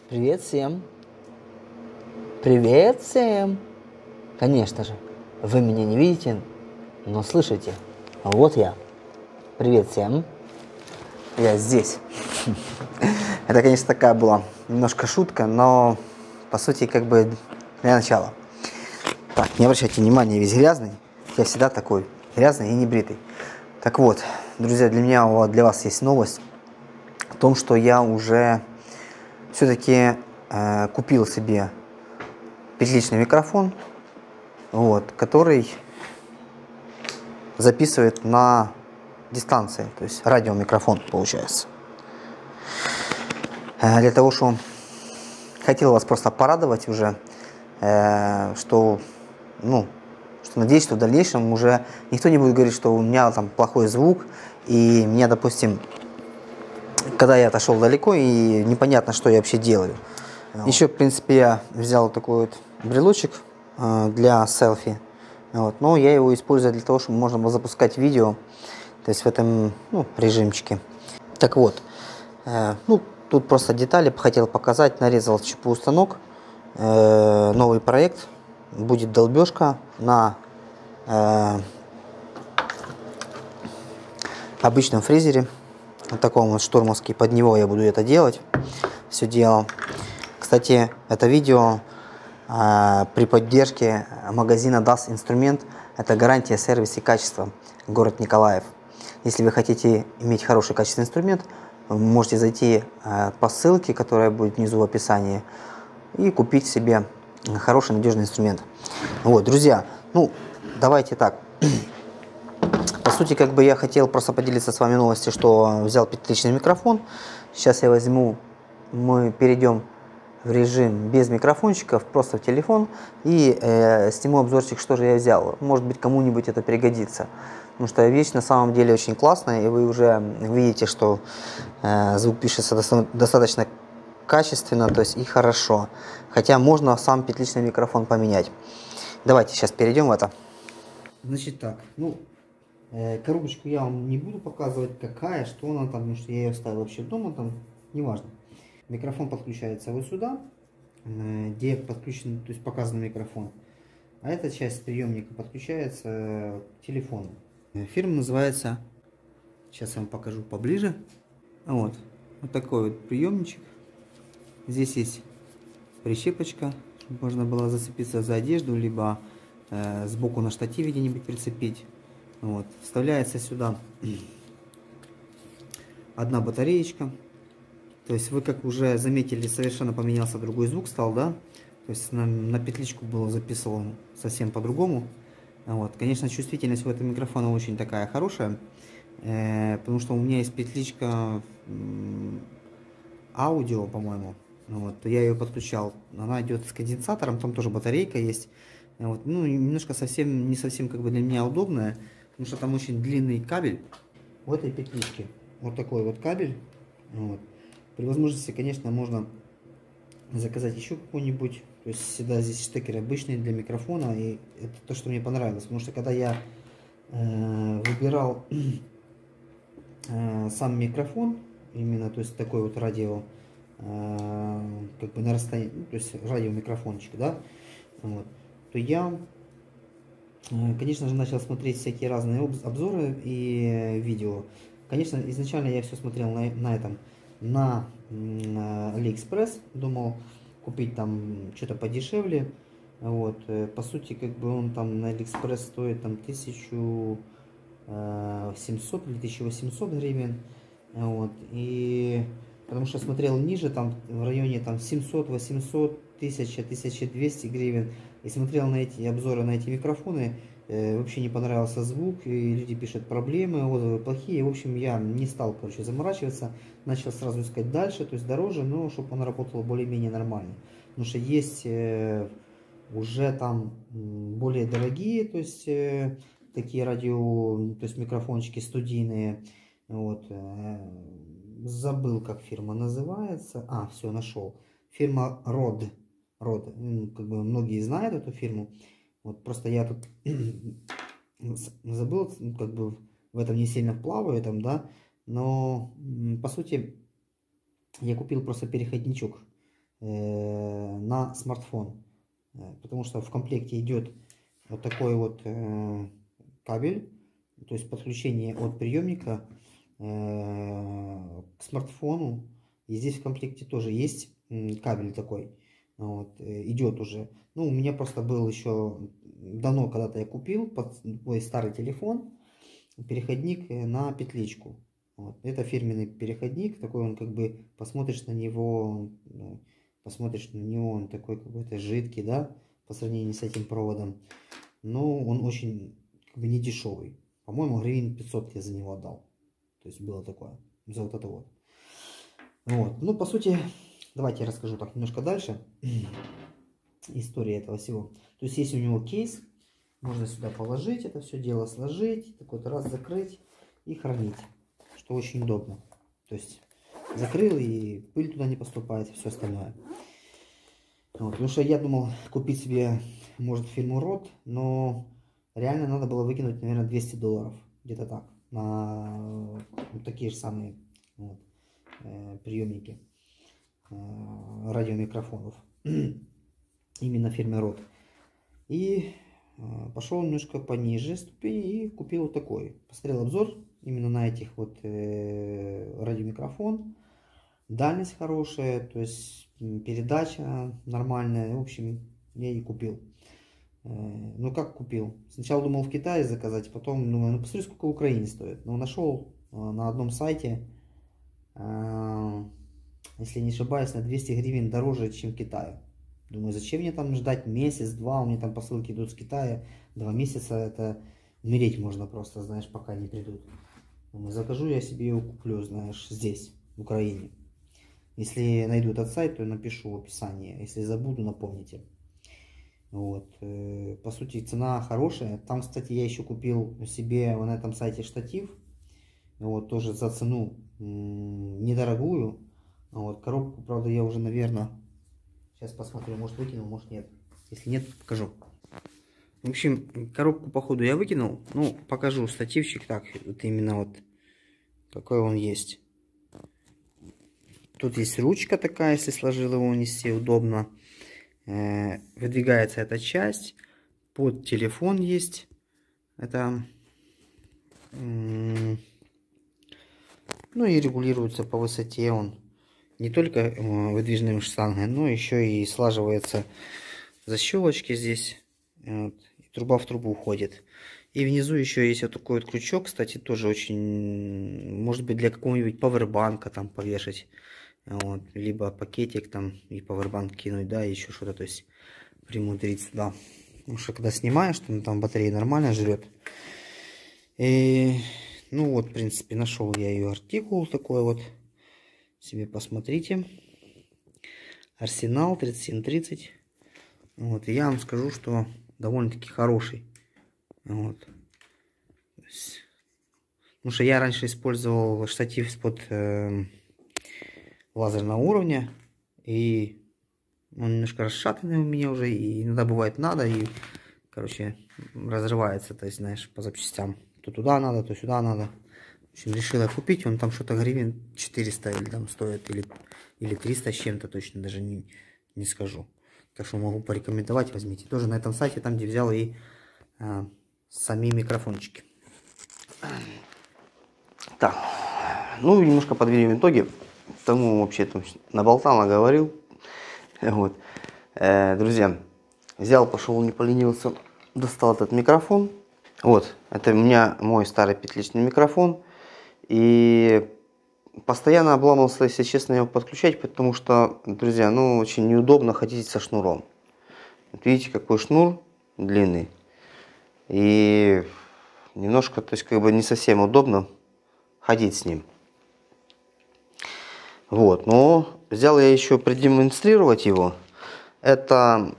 Привет всем! Привет всем! Конечно же, вы меня не видите, но слышите. Вот я. Привет всем! Я здесь. Это, конечно, такая была немножко шутка, но по сути как бы для начала. Так, не обращайте внимания, весь грязный. Я всегда такой грязный и небритый. Так вот, друзья, для вас есть новость о том, что я уже все-таки купил себе петличный микрофон, вот, который записывает на дистанции, то есть радиомикрофон получается. Для того, что хотел вас просто порадовать уже, что надеюсь, что в дальнейшем уже никто не будет говорить, что у меня там плохой звук, и меня, допустим, когда я отошел далеко, и непонятно, что я вообще делаю. Еще, в принципе, я взял такой вот брелочек для селфи, вот, но я его использую для того, чтобы можно было запускать видео, то есть в этом режимчике. Так вот, тут просто детали хотел показать, нарезал ЧПУ станок, новый проект, будет долбежка на обычном фрезере, вот таком вот штурмовский, под него я буду это делать, все дело. Кстати, это видео при поддержке магазина Das Instrument, это гарантия, сервис и качество, город Николаев. Если вы хотите иметь хороший качественный инструмент, вы можете зайти по ссылке, которая будет внизу в описании, и купить себе хороший надежный инструмент. Вот, друзья, давайте так. По сути, как бы я хотел просто поделиться с вами новостью, что взял петличный микрофон. Сейчас мы перейдем в режим без микрофончиков, просто в телефон, и сниму обзорчик, что же я взял. Может быть, кому-нибудь это пригодится. Потому что вещь на самом деле очень классная, и вы уже видите, что звук пишется достаточно качественно, то есть и хорошо. Хотя можно сам петличный микрофон поменять. Давайте сейчас перейдем в это. Значит так, коробочку я вам не буду показывать, какая, что она там, потому что я ее оставил вообще дома, там, неважно. Микрофон подключается вот сюда, где подключен, то есть показан микрофон. А эта часть приемника подключается к телефону. Фирма называется, сейчас я вам покажу поближе. Вот такой вот приемничек. Здесь есть прищепочка, чтобы можно было зацепиться за одежду, либо сбоку на штативе где-нибудь прицепить. Вот. Вставляется сюда одна батареечка. То есть вы, как уже заметили, совершенно поменялся другой звук стал, да? То есть на петличку было записывал совсем по-другому. Вот. Конечно, чувствительность у этого микрофона очень такая хорошая, потому что у меня есть петличка аудио, по-моему. Вот. Я ее подключал. Она идет с конденсатором, там тоже батарейка есть. Вот. Немножко не совсем как бы для меня удобная, потому что там очень длинный кабель в этой петличке. Вот такой вот кабель. Вот. При возможности, конечно, можно заказать еще какой-нибудь. То есть всегда здесь штекер обычный для микрофона. И это то, что мне понравилось. Потому что когда я выбирал сам микрофон, именно, то есть такой вот радио, как бы на расстоянии, то есть радиомикрофончик, да, вот, то я, конечно же, начал смотреть всякие разные обзоры и видео. Конечно, изначально я все смотрел на AliExpress, думал купить там что-то подешевле. Вот, по сути, как бы он там на AliExpress стоит там 1700 или 1800 гривен. Вот, и потому что смотрел ниже, там в районе там 700, 800, 1000, 1200 гривен. И смотрел на эти обзоры на эти микрофоны, вообще не понравился звук, и люди пишут проблемы, отзывы плохие. В общем, я не стал, короче, заморачиваться, начал сразу искать дальше, то есть дороже, но чтобы он работал более-менее нормально. Потому что есть уже там более дорогие, то есть такие радио, то есть микрофончики студийные. Вот, забыл, как фирма называется. Все, нашел. Фирма Rode. Как бы многие знают эту фирму. Вот просто я тут забыл, как бы в этом не сильно плаваю там, да. Но по сути я купил просто переходничок. на смартфон. Потому что в комплекте идет вот такой вот кабель, то есть подключение от приемника к смартфону. И здесь в комплекте тоже есть кабель такой. Вот, идет уже. Ну, у меня просто был еще давно, когда-то я купил под свой старый телефон переходник на петличку. Вот. Это фирменный переходник, такой он как бы, посмотришь на него, он такой какой-то жидкий, да, по сравнению с этим проводом. Но он очень как бы не дешевый. По-моему, гривен 500 я за него отдал. То есть было такое, за вот это вот. Вот. Ну, по сути, давайте я расскажу так немножко дальше история этого всего. То есть есть у него кейс, можно сюда положить это все дело, сложить, так вот раз закрыть и хранить, что очень удобно. То есть закрыл, и пыль туда не поступает, и все остальное. Вот. Потому что я думал купить себе, может, фирму Rode, но реально надо было выкинуть, наверное, $200, где-то так, на такие же самые вот, приемники радиомикрофонов, именно фирмы Rode. И пошел немножко пониже ступени и купил вот такой. Посмотрел обзор именно на этих вот радиомикрофон. Дальность хорошая, то есть передача нормальная. В общем, я и купил. Ну как купил? Сначала думал в Китае заказать, потом думаю, ну посмотри, сколько в Украине стоит. Но нашел на одном сайте, если не ошибаюсь, на 200 гривен дороже, чем в Китае. Думаю, зачем мне там ждать месяц-два, у меня там посылки идут с Китая, 2 месяца, это умереть можно просто, знаешь, пока не придут. Думаю, закажу я себе его, куплю, знаешь, здесь, в Украине. Если найду этот сайт, то напишу в описании, если забуду, напомните. Вот, по сути, цена хорошая. Там, кстати, я еще купил себе на этом сайте штатив, вот, тоже за цену недорогую. Вот, коробку, правда, я уже, наверное... Сейчас посмотрю, может выкинул, может нет. Если нет, покажу. В общем, коробку походу я выкинул. Ну, покажу стативчик так. Вот именно вот какой он есть. Тут есть ручка такая, если сложил его унести, удобно. Выдвигается эта часть. Под телефон есть. Это... Ну и регулируется по высоте он. Не только выдвижным штангой, но еще и слаживается защелочки здесь. Вот, и труба в трубу уходит. И внизу еще есть вот такой вот крючок, кстати, тоже очень, может быть, для какого-нибудь пауэрбанка там повешать. Вот, либо пакетик там и пауэрбанк кинуть, да, и еще что-то, то есть примудрить сюда. Потому что когда снимаешь, там батарея нормально жрет. И, ну вот, в принципе, нашел я ее артикул такой вот. Себе посмотрите. Арсенал 3730. Вот, и я вам скажу, что довольно-таки хороший. Вот. Потому что я раньше использовал штатив из-под лазерного уровня. И он немножко расшатанный у меня уже. И иногда бывает надо. И, короче, разрывается. То есть, знаешь, по запчастям. То туда надо, то сюда надо. В общем, решила купить, он там что-то гривен 400 или там стоит, или 300 с чем-то, точно даже не скажу. Так что могу порекомендовать, возьмите. Тоже на этом сайте, там где взял и сами микрофончики. Так, ну немножко подведем итоги. Тому вообще там наболтал, наговорил. Вот. Друзья, взял, пошел, не поленился, достал этот микрофон. Вот, это у меня мой старый петличный микрофон. И постоянно обламывался, если честно, его подключать, потому что, друзья, ну, очень неудобно ходить со шнуром. Вот видите, какой шнур длинный. И немножко, то есть, как бы не совсем удобно ходить с ним. Вот, но взял я еще продемонстрировать его. Это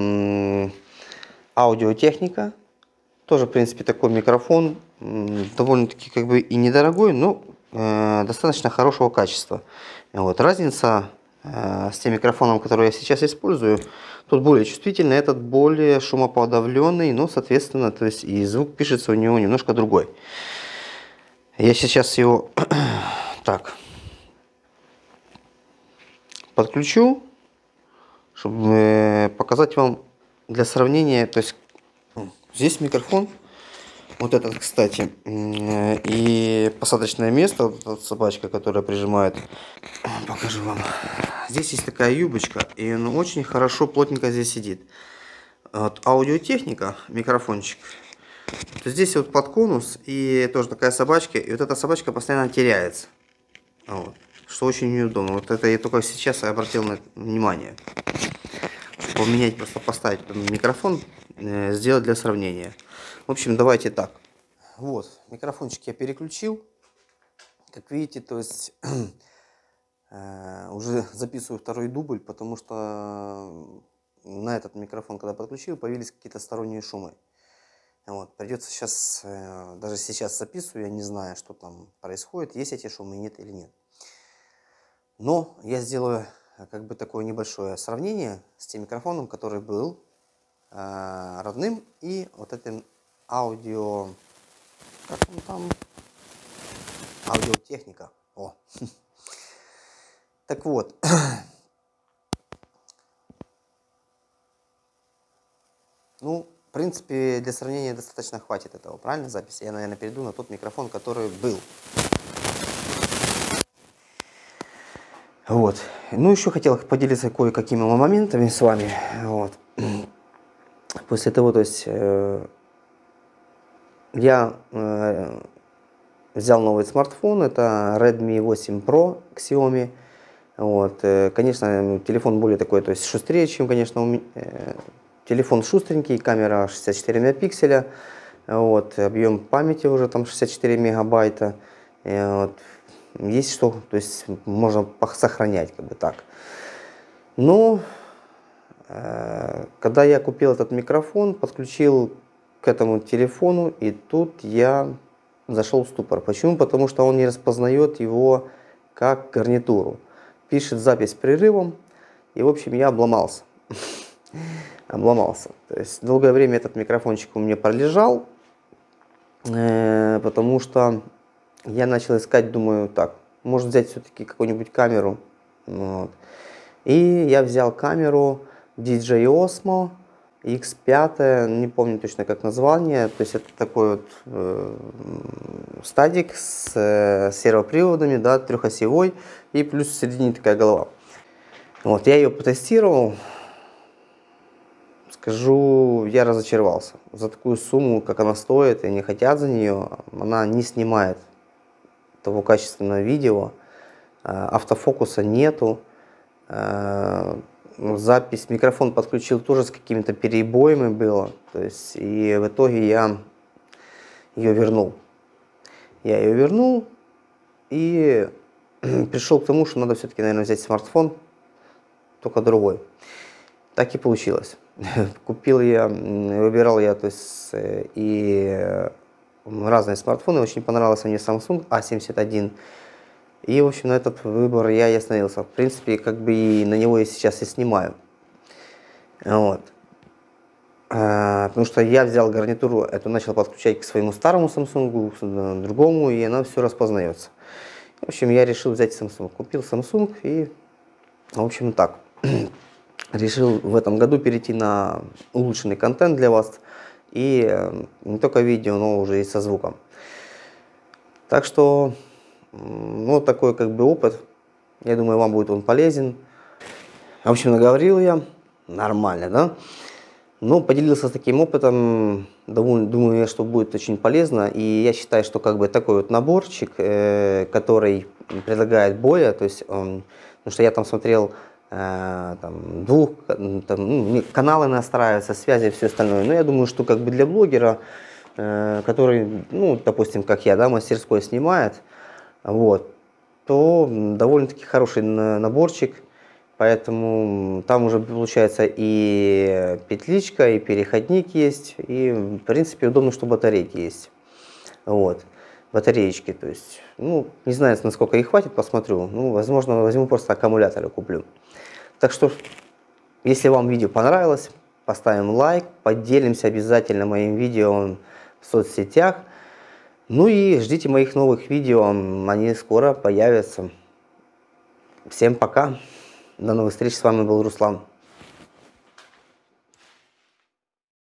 аудиотехника. Тоже, в принципе, такой микрофон. Довольно-таки как бы и недорогой, но достаточно хорошего качества. Вот. Разница с тем микрофоном, который я сейчас использую, тут более чувствительный, этот более шумоподавленный, но, соответственно, то есть и звук пишется у него немножко другой. Я сейчас его так подключу чтобы показать вам для сравнения. То есть здесь микрофон, вот этот, кстати, и посадочное место, вот эта собачка, которая прижимает. Покажу вам. Здесь есть такая юбочка, и он очень хорошо, плотненько здесь сидит. Вот, аудиотехника, микрофончик. То здесь вот под конус и тоже такая собачка, и вот эта собачка постоянно теряется. Вот, что очень неудобно. Вот это я только сейчас обратил на внимание. Поменять, просто поставить микрофон, сделать для сравнения. В общем, давайте так. Вот, микрофончик я переключил. Как видите, то есть уже записываю второй дубль, потому что на этот микрофон, когда подключил, появились какие-то сторонние шумы. Вот, придется сейчас, даже сейчас записываю, я не знаю, что там происходит, есть эти шумы, нет или нет. Но я сделаю как бы такое небольшое сравнение с тем микрофоном, который был родным, и вот этим аудио, как он там, аудиотехника. О. Так вот, ну, в принципе, для сравнения достаточно хватит этого, правильно, записи? Я, наверное, перейду на тот микрофон, который был. Вот. Ну, еще хотел поделиться кое-какими моментами с вами. Вот. После того, то есть, я взял новый смартфон, это Redmi 8 Pro Xiaomi. Вот. Конечно, телефон более такой, то есть, шустрее, чем, конечно, телефон шустренький, камера 64 мегапикселя, вот, объем памяти уже там 64 мегабайта, вот, есть что, то есть можно сохранять, как бы так. Но когда я купил этот микрофон, подключил к этому телефону, и тут я зашел в ступор. Почему? Потому что он не распознает его как гарнитуру. Пишет запись с прерывом, и, в общем, я обломался. Обломался. То есть долгое время этот микрофончик у меня пролежал, потому что я начал искать, думаю, так, может взять все-таки какую-нибудь камеру. Вот. И я взял камеру DJI Osmo X5, не помню точно как название, то есть это такой вот стадик с сервоприводами, да, трехосевой, и плюс в середине такая голова. Вот, я ее потестировал. Скажу, я разочаровался. За такую сумму, как она стоит, и не хотят за нее, она не снимает того качественного видео, автофокуса нету, запись, микрофон подключил тоже с какими-то перебоями было, то есть, и в итоге я ее вернул. Я ее вернул и пришел к тому, что надо все-таки, наверное, взять смартфон, только другой. Так и получилось. Купил я, выбирал я, то есть, и разные смартфоны, очень понравился мне Samsung A71. И, в общем, на этот выбор я и остановился. В принципе, как бы и на него я сейчас и снимаю. Вот. Потому что я взял гарнитуру, эту начал подключать к своему старому Samsung, к другому, и она все распознается. В общем, я решил взять Samsung. Купил Samsung и, в общем, так. Решил в этом году перейти на улучшенный контент для вас. И не только видео, но уже и со звуком. Так что, ну, такой как бы опыт. Я думаю, вам будет он полезен. В общем, наговорил я. Нормально, да? Ну, поделился с таким опытом. Думаю, что будет очень полезно. И я считаю, что как бы такой вот наборчик, который предлагает Боя, то есть, потому что я там смотрел, там, каналы настраиваются, связи и все остальное. Но я думаю, что как бы для блогера, который, ну, допустим, как я, да, мастерской снимает, вот, то довольно-таки хороший наборчик. Поэтому там уже получается и петличка, и переходник есть, и в принципе удобно, что батарейки есть. Вот, батареечки, то есть, ну, не знаю, насколько их хватит, посмотрю. Ну, возможно, возьму просто аккумуляторы, куплю. Так что, если вам видео понравилось, поставим лайк, поделимся обязательно моим видео в соцсетях. Ну и ждите моих новых видео, они скоро появятся. Всем пока, до новых встреч, с вами был Руслан.